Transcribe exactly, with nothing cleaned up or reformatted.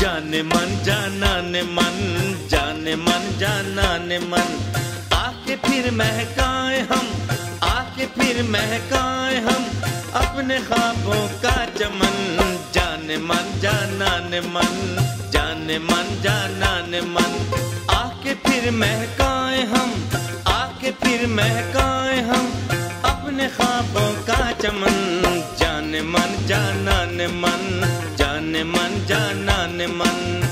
जाने मन जाना ने मन, जाने मन जाना ने मन। आके फिर महकाए हम, आके फिर महकाए हम अपने ख्वाबों का चमन। जाने मन जाना ने मन, जाने मन जाना ने मन। आके फिर महकाए हम, आके फिर महकाए हम अपने ख्वाबों का चमन। जाने मन जाना ने मन, जाने मन जाना ने मन।